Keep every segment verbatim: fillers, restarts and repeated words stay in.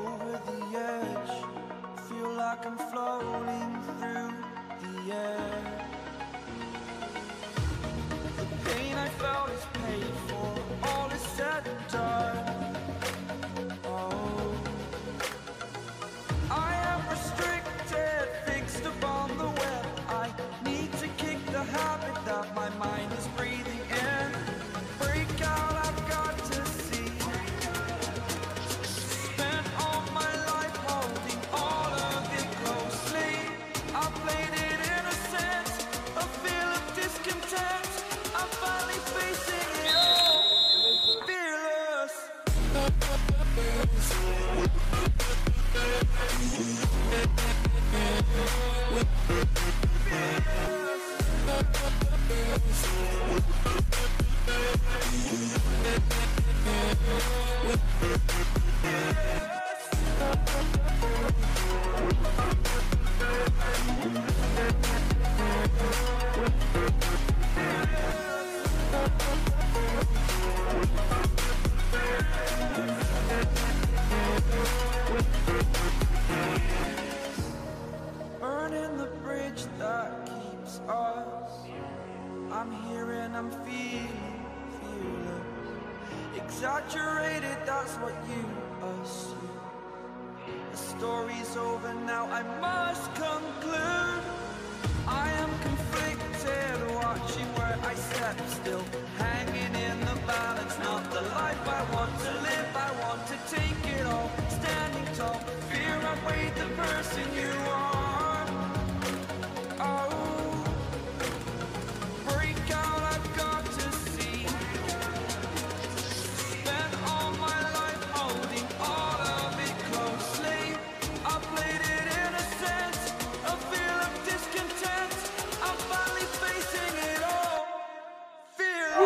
over the edge. Feel like I'm floating through the air. The pain I felt is paid for, all is said and done. Oh, I am restricted, fixed upon the web. I need to kick the habit that my mind is breathing in. Break out, I've got to see. Spent all my life holding all of it closely. I played it innocent, a feel of discontent. I'm finally facing it all, fearless. Burning the bridge that keeps us. I'm here and I'm feeling fearless. Exaggerated, that's what you assume. The story's over now, I must conclude. I am conflicted, watching where I step still, hanging in the balance. Not the life I want to live, I want to take it all. Standing tall, fear outweighed the person you are. Oh, break out, I've got to see. Spent all my life holding all of it closely. I played it innocent, a feel of discontent. I'm finally facing it all, fear.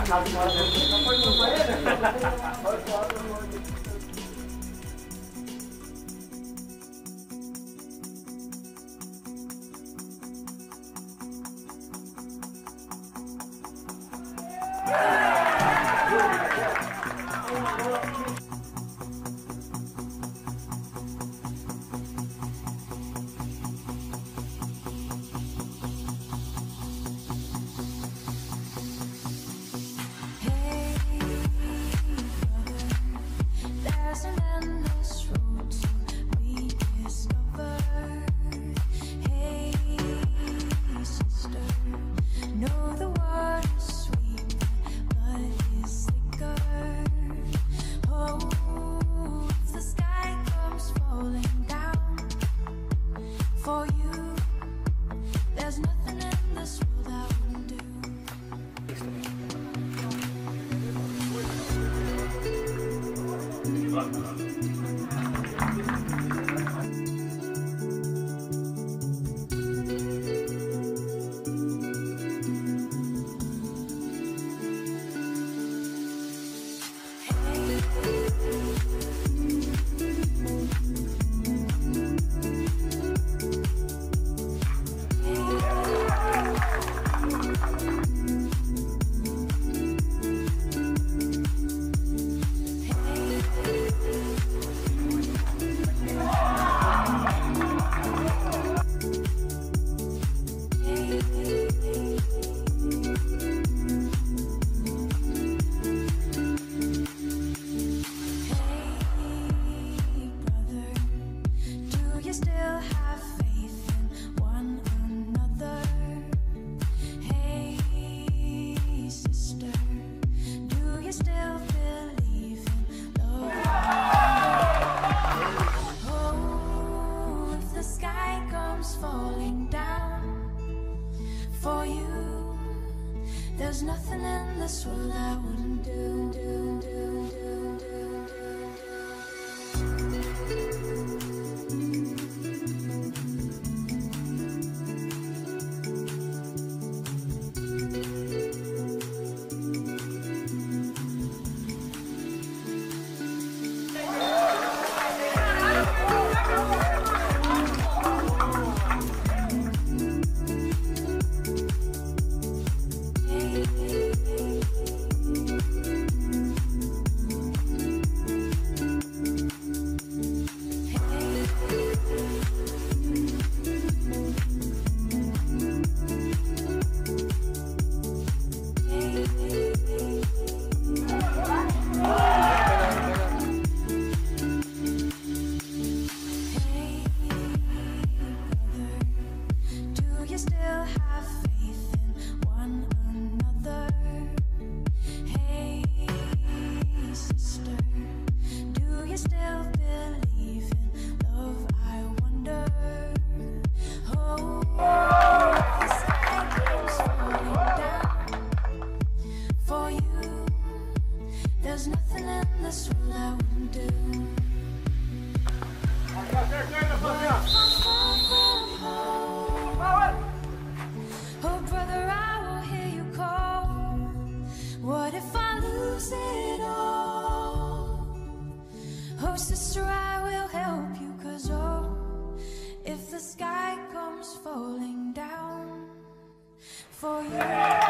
There's nothing in this world I wouldn't do, do, do, do, do. There's nothing in this world I wouldn't do. Oh brother, I will hear you call. What if I lose it all? Oh sister, I will help you, 'cause oh, if the sky comes falling down for you.